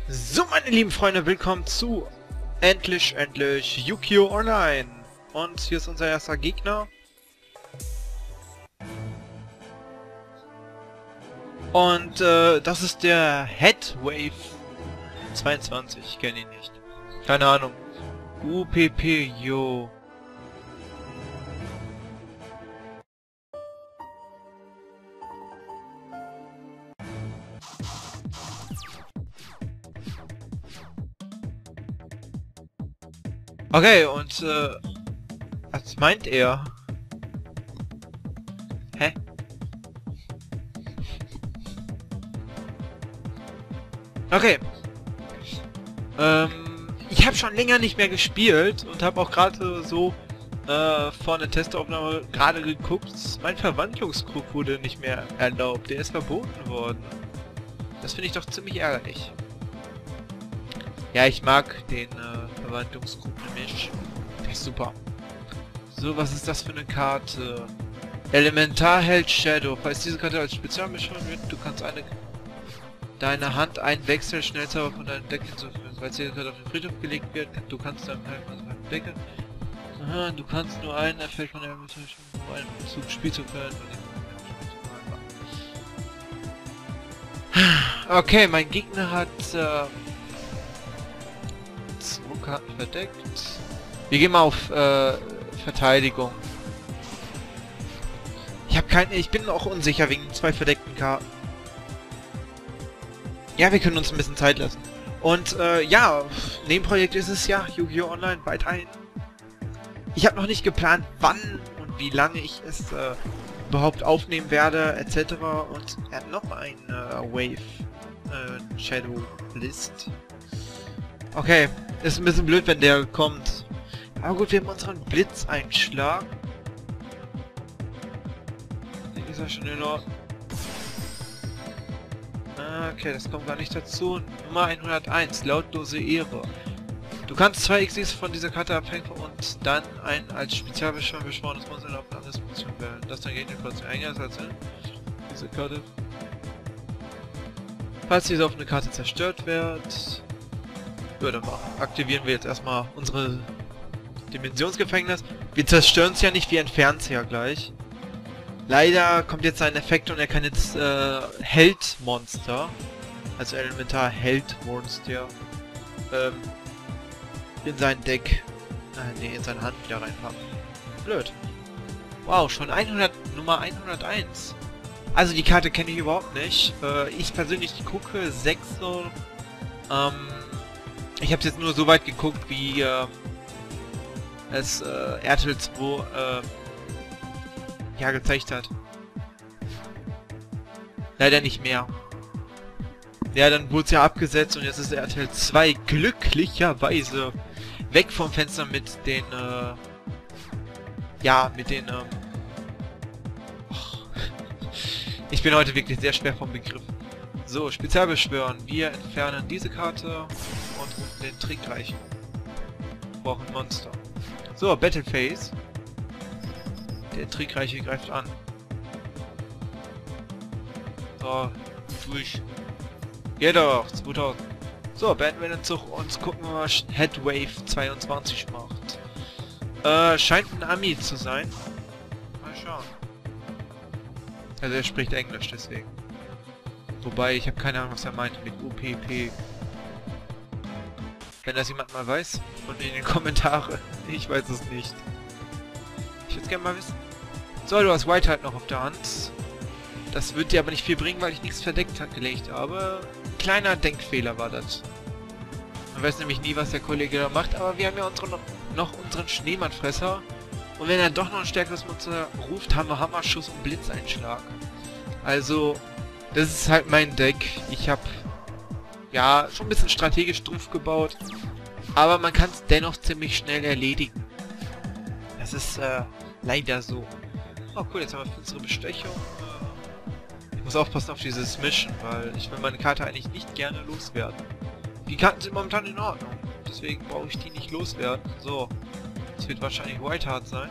So, meine lieben Freunde, willkommen zu endlich Yu-Gi-Oh! Online. Und hier ist unser erster Gegner. Und das ist der Headwave 22. Ich kenne ihn nicht. Keine Ahnung. UPP, yo. Okay, und was meint er? Hä? Okay. Ich habe schon länger nicht mehr gespielt und habe auch gerade so vor einer Testaufnahme gerade geguckt. Mein Verwandlungskrug wurde nicht mehr erlaubt. Der ist verboten worden. Das finde ich doch ziemlich ärgerlich. Ja, ich mag den Verwandlungskrug nämlich. Der ist super. So, was ist das für eine Karte? Elementarheld Shadow. Falls diese Karte als Spezialmission wird, du kannst deine Hand einwechseln, Schnellzauber von deinem Deck hinzufügen. Falls diese Karte auf den Friedhof gelegt wird, du kannst deinem Deck. Aha, du kannst nur einen Effekt von der Elementarheld um einen Zug spielen zu können. Okay, mein Gegner hat 2 Karten verdeckt. Wir gehen mal auf Verteidigung. Ich bin auch unsicher wegen 2 verdeckten Karten. Ja, wir können uns ein bisschen Zeit lassen. Und ja, Nebenprojekt ist es ja, Yu-Gi-Oh! Online weiterhin. Ich habe noch nicht geplant, wann und wie lange ich es überhaupt aufnehmen werde, etc. Und er hat noch ein Wave Shadow List. Okay, ist ein bisschen blöd, wenn der kommt. Aber gut, wir haben unseren Blitzeinschlag. Ist ja schon in Ordnung. Okay, das kommt gar nicht dazu. Nummer 101, lautlose Ehre. Du kannst 2 Xyz von dieser Karte abhängen und dann ein als Spezialbeschwören beschworenes Monster auf eine andere Position wählen. Das dann Gegner kurz eingesetzt in diese Karte. Falls diese offene Karte zerstört wird, ja, dann aktivieren wir jetzt erstmal unsere Dimensionsgefängnis. Wir zerstören es ja nicht, wir entfernen es ja gleich. Leider kommt jetzt ein Effekt und er kann jetzt Held-Monster, also Elementar-Held-Monster, in sein Deck, in seine Hand wieder reinpacken. Blöd. Wow, schon Nummer 101. Also die Karte kenne ich überhaupt nicht. Ich persönlich gucke 6 so. Ich habe jetzt nur so weit geguckt, wie es RTL 2 ja gezeigt hat. Leider nicht mehr. Ja, dann wurde es ja abgesetzt und jetzt ist RTL 2 glücklicherweise weg vom Fenster mit den ja, mit den ich bin heute wirklich sehr schwer vom Begriff. So, Spezialbeschwören. Wir entfernen diese Karte und rufen den Trickreichen. Wir brauchen ein Monster. So, Battle Phase. Der Trickreiche greift an. So, durch. Geht doch, 2000. So, beenden wir den Zug und gucken wir mal, was Headwave 22 macht. Scheint ein Ami zu sein. Mal schauen. Also er spricht Englisch, deswegen. Wobei, ich habe keine Ahnung, was er meint mit UPP. Wenn das jemand mal weiß, und in den Kommentaren. Ich weiß es nicht. Ich würde es gerne mal wissen. So, du hast White halt noch auf der Hand. Das wird dir aber nicht viel bringen, weil ich nichts verdeckt gelegt habe. Ein kleiner Denkfehler war das. Man weiß nämlich nie, was der Kollege da macht, aber wir haben ja noch unseren Schneemannfresser. Und wenn er doch noch ein stärkeres Monster ruft, haben wir Hammerschuss und Blitzeinschlag. Also, das ist halt mein Deck. Ich habe ja schon ein bisschen strategisch drauf gebaut. Aber man kann es dennoch ziemlich schnell erledigen. Das ist leider so. Oh cool, jetzt haben wir finstere Bestechung. Ich muss aufpassen auf dieses Mission, weil ich will meine Karte eigentlich nicht gerne loswerden. Die Karten sind momentan in Ordnung. Deswegen brauche ich die nicht loswerden. So. Das wird wahrscheinlich Whiteheart sein.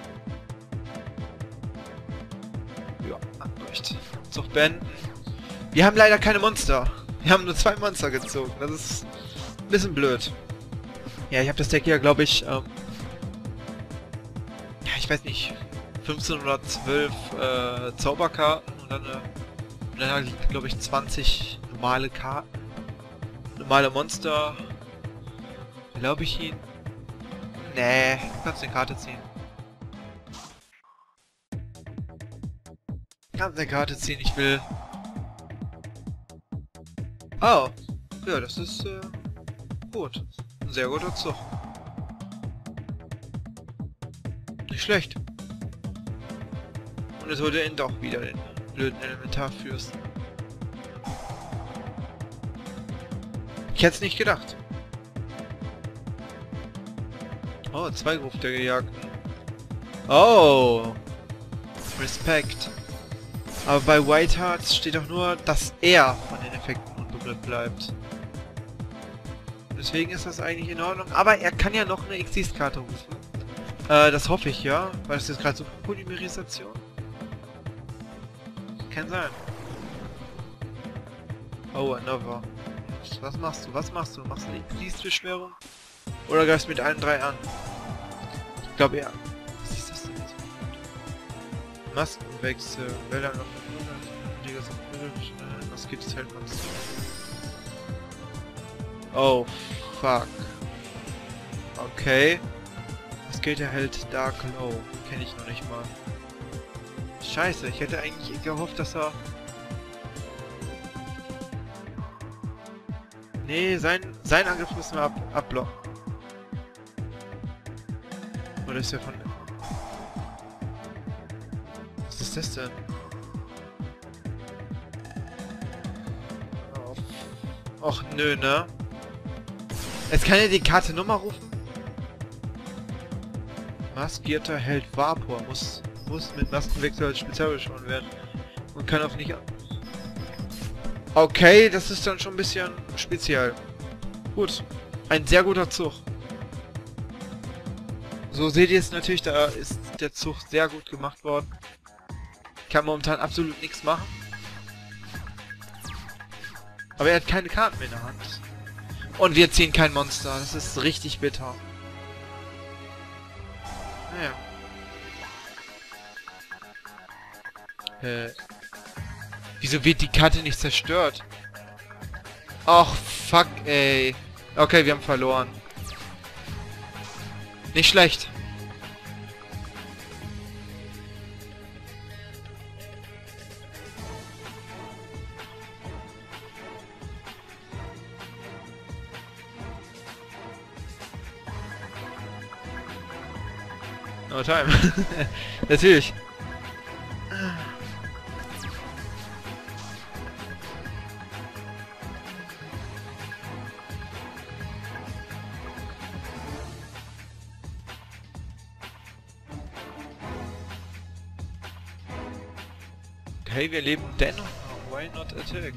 Ja, abbricht. Zug beenden. Wir haben leider keine Monster. Wir haben nur 2 Monster gezogen. Das ist ein bisschen blöd. Ja, ich habe das Deck ja, glaube ich, ja, ich weiß nicht, 15 oder 12 Zauberkarten und dann halt, glaube ich, 20 normale Karten. Normale Monster. Glaube ich ihn? Nee, du kannst eine Karte ziehen. Ich kann eine Karte ziehen, ich will. Oh, ja, das ist gut. Ein sehr guter Zug. Nicht schlecht. Und es wurde ihn doch wieder den blöden Elementarfürsten. Ich hätte es nicht gedacht. Oh, 2 Ruf der Gejagten. Oh! Respekt. Aber bei Whiteheart steht doch nur, dass er von den Effekten unberührt bleibt. Deswegen ist das eigentlich in Ordnung. Aber er kann ja noch eine Exist-Karte rufen. Das hoffe ich, ja. Weil das ist gerade so Polymerisation. Kann sein. Oh, Another. Was machst du? Was machst du? Machst du eine Exist-Beschwörung? Oder greifst mit allen 3 an? Ich glaube ja. Was ist das denn jetzt? Maskenwechsel. Wälder noch was gibt's halt noch? Oh, fuck. Okay. Was gilt erhält Dark Glow? Kenne ich noch nicht mal. Scheiße, ich hätte eigentlich gehofft, dass er... Nee, sein Angriff müssen wir abblocken. Oder ist der von... Was ist das denn? Och nö, ne? Jetzt kann er die Karte nochmal rufen. Maskierter Held Vapor muss mit Maskenwechsel als Spezial beschworen werden. Und kann auch nicht... Okay, das ist dann schon ein bisschen speziell. Gut. Ein sehr guter Zug. So seht ihr es natürlich, da ist der Zug sehr gut gemacht worden. Kann momentan absolut nichts machen. Aber er hat keine Karten mehr in der Hand. Und wir ziehen kein Monster. Das ist richtig bitter. Naja. Wieso wird die Karte nicht zerstört? Och, fuck, ey. Okay, wir haben verloren. Nicht schlecht. No time. Natürlich. Okay, wir leben dennoch. Why not attack?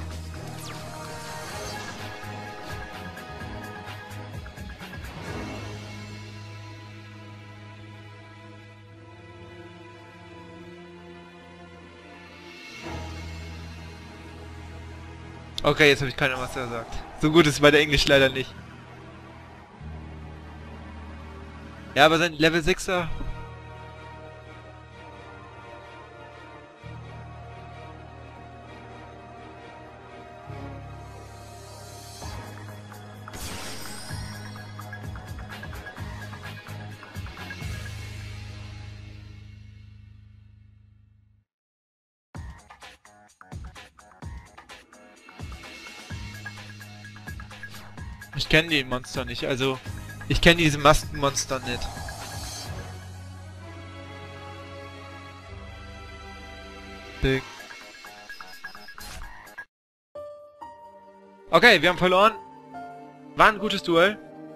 Okay, jetzt habe ich keine was gesagt. So gut ist bei der Englisch leider nicht. Ja, aber sein Level 6er... Ich kenne die Monster nicht, also... Ich kenne diese Maskenmonster nicht. Big. Okay, wir haben verloren. War ein gutes Duell.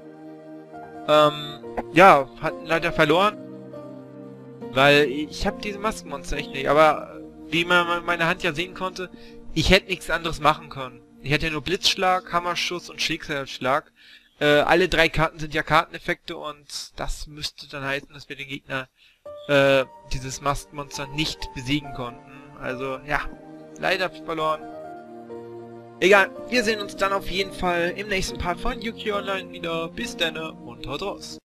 Ja, hatten leider verloren. Weil ich habe diese Maskenmonster echt nicht. Aber wie man meine Hand ja sehen konnte, ich hätte nichts anderes machen können. Ich hätte ja nur Blitzschlag, Hammerschuss und Schicksalsschlag. Alle 3 Karten sind ja Karteneffekte und das müsste dann heißen, dass wir den Gegner, dieses Maskenmonster nicht besiegen konnten. Also, ja, leider verloren. Egal, wir sehen uns dann auf jeden Fall im nächsten Part von Yu-Gi-Oh! Online wieder. Bis dann und haut raus.